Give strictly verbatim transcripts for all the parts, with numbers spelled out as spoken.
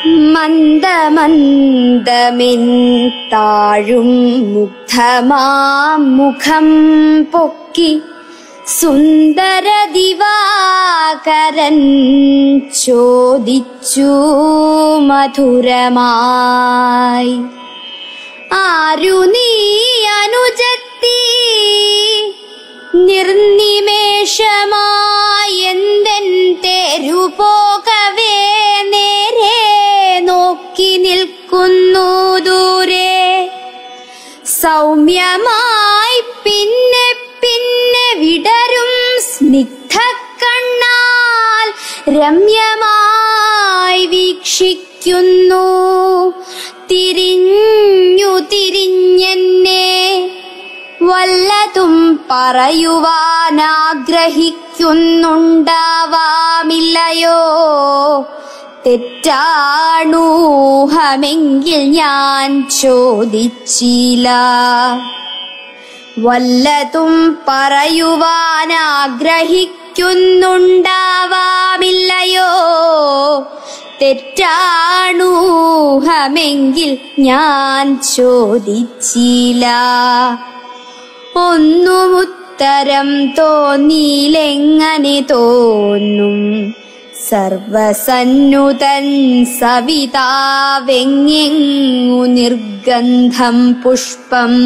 മന്ദമന്ദമെൻ താഴും മുഗ്ധമാം മുഖം പൊക്കി സുന്ദര ദിവാകരൻ ചോദിച്ചു മധുരമായി, ആരു നീ അനുജത്തി? നിർനിമേഷമായി എന്തെൻ തേരു പോകവേ നേരെ നോക്കി നിൽക്കുന്നു ദൂരെ. സൗമ്യമായി പിന്നെ പിന്നെ വിടരും സ്നിഗ്ധ കണ്ണാൽ രമ്യമായി വീക്ഷിക്കുന്നു. തിരിഞ്ഞു തിരിഞ്ഞെന്നെ വല്ലതും പറയുവാനാഗ്രഹിക്കുന്നുണ്ടാവാമില്ലയോ? തെറ്റാണൂഹമെങ്കിൽ ഞാൻ ചോദിച്ചില്ല. വല്ലതും പറയുവാനാഗ്രഹിക്കുന്നുണ്ടാവാമില്ലയോ? തെറ്റാണൂഹമെങ്കിൽ ഞാൻ ചോദിച്ചില്ല. ഒന്നുമുത്തരം തോന്നിയിലെങ്ങനെ തോന്നും? സർവസന്നുതൻ സവിതാവെങ്ങെങ്ങു നിർഗന്ധം പുഷ്പം.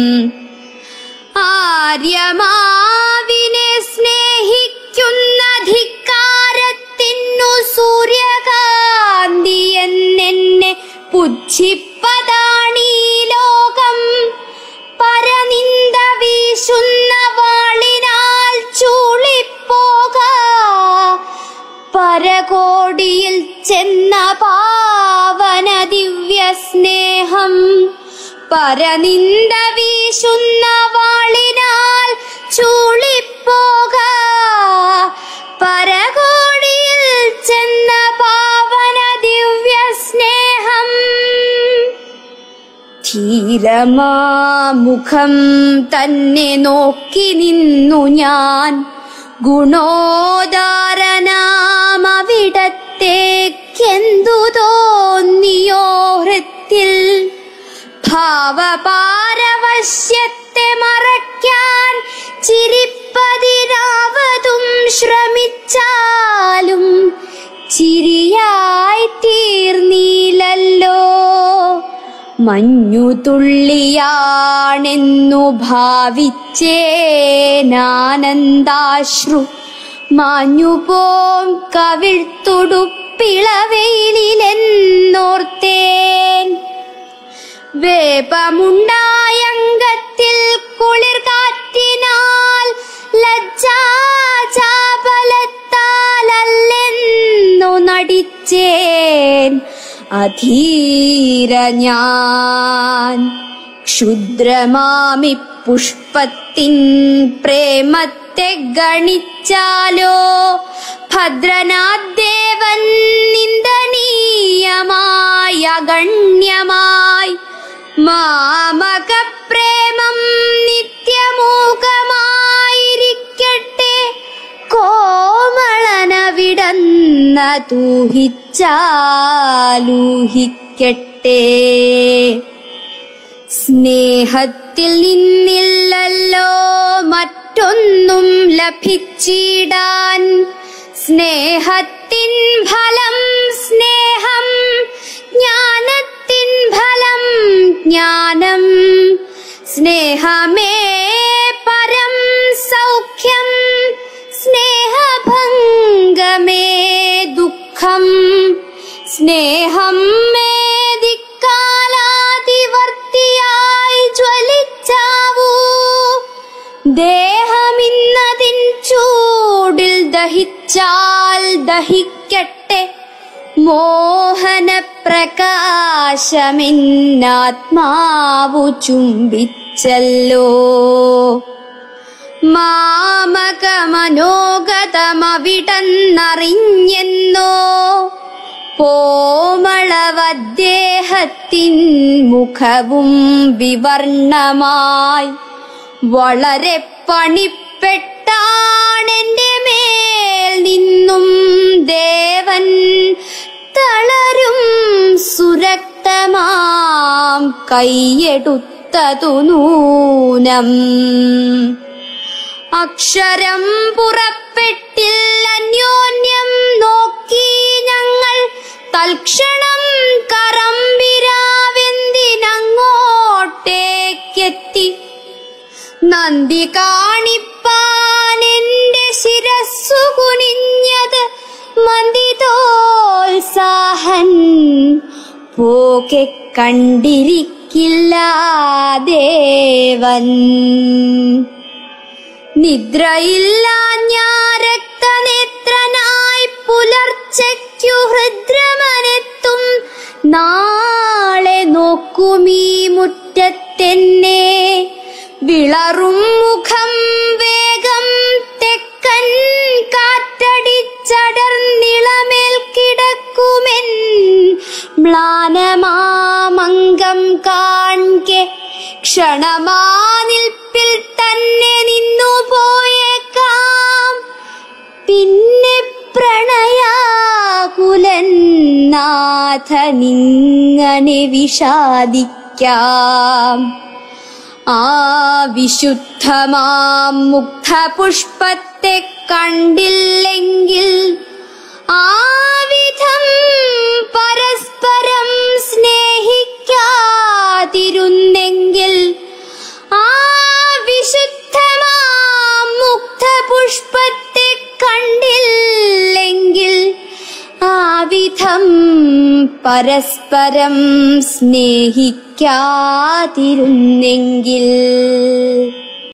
ആര്യമാവിനെ സ്നേഹിക്കുന്ന ധിക്കാരത്തിനു സൂര്യകാന്തി എന്നെ പുച്ഛിപ്പതാണീ ലോകം. പരനിന്ദ വീശുന്ന വാളിനാൽ ചൂളിപ്പോക. പരകോടിയിൽ ചെന്ന പാവന ദിവ്യ സ്നേഹം. പരനിന്ദ വീശുന്ന വാളിനാൽ ചൂളിപ്പോക. പരകോടിയിൽ ചെന്ന പാവന ദിവ്യ സ്നേഹം. ധീരമാമുഖം തന്നെ നോക്കി നിന്നു ഞാൻ. ഗുണോദാരനാമവിടത്തേക്കെന്തു തോന്നിയോ ഹൃത്തിൽ? ഭാവപാരവശ്യത്തെ മറയ്ക്കാൻ ചിരിപ്പതിനാവതും ശ്രമിച്ചാലും ചിരിയായി തീർന്നില്ലല്ലോ. മഞ്ഞുതുള്ളിയാണെന്നു ഭാവിച്ചേനാനന്ദാശ്രു മാഞ്ഞുപോം കവിൾത്തുടുപ്പിളവെയിലെന്നോർത്തേൻ. വേപമുണ്ടായങ്കത്തിൽ കുളിർ കാറ്റിനാൽ ലജ്ജാചാപലത്താലല്ലെന്നു നടിച്ചേൻ അധീര ഞാൻ. ക്ഷുദ്രമാമി പുഷ്പത്തിൻ പ്രേമത്തെ ഗണിച്ചാലോ? ഭദ്രനാദ്ദേവൻ നിന്ദനീയമായി അഗണ്യമായി. മാമക പ്രേമം നിത്യമൂകമായിരിക്കട്ടെ. കോമളനവിടന്ന തൂഹിച്ചാലൂഹിക്കട്ടെ. സ്നേഹത്തിൽ നിന്നില്ലല്ലോ മറ്റൊന്നും ലഭിച്ചിടാൻ. സ്നേഹത്തിൻ ഫലം സ്നേഹം, ജ്ഞാനത്തിൻ ഫലം ജ്ഞാനം. സ്നേഹമേ പരം സൗഖ്യം, സ്നേഹഭംഗമേ ദുഃഖം. സ്നേഹം മേ ദിക്കാലാതിവർത്തിയായി ജ്വലിച്ചാവൂ. ദേഹമിന്നതിൻ ചൂടിൽ ദഹിച്ചാൽ ദഹിക്കട്ടെ. മോഹന പ്രകാശമെന്നാത്മാവു ചുംബിച്ചല്ലോ. മാമക മനോഗതമവിടന്നറിഞ്ഞെന്നോ? കോമളവദ്ദേഹത്തിൻ മുഖവും വിവർണമായി. വളരെ പണിപ്പെട്ടാണെന്റെ മേൽ നിന്നും ദേവൻ തളരും സുരക്തമാം കൈയെടുത്തതു നൂനം. അക്ഷരം പുറപ്പെട്ടില്ല അന്യോന്യം നോക്കി ഞങ്ങൾ തൽക്ഷണം കറമ്പിരാവെന്തിനങ്ങോട്ടേക്കെത്തി. നന്ദി കാണിപ്പാൻ എന്റെ ശിരസ്സു കുനിഞ്ഞത് മന്ദിതോത്സാഹൻ പോകെ കണ്ടിരിക്കില്ല ദേവൻ. നിദ്രയില്ല ഞാൻ രക്തനേത്രനായി പുലർച്ചയ്ക്കു ഹൃദ്രമനെത്തും നാളെ നോക്കുമീ മുറ്റത്തെന്നെ. വിളറും മുഖം വേഗം തെക്കൻ കാറ്റടിച്ചടർന്നിളമേൽ കിടക്കുമെൻ മ്ലാനമാമംഗം കാൺകെ ക്ഷണമാ നിൽപ്പിൽ തന്നെ നിന്നു പോയേക്കാം. പിന്നെ പ്രണയാകുലൻ നാഥനിങ്ങനെ വിഷാദിക്കാം. ആ വിശുദ്ധമാം മുഗ്ധപുഷ്പത്തെ കണ്ടില്ലെങ്കിൽ ആവിധം പരസ്പരം സ്നേഹിക്കാതിരുന്നെങ്കിൽ, ആ വിശുദ്ധമാം മുഗ്ധപുഷ്പത്തെ കണ്ടില്ലെങ്കിൽ ആവിധം പരസ്പരം സ്നേഹിക്കാതിരുന്നെങ്കിൽ.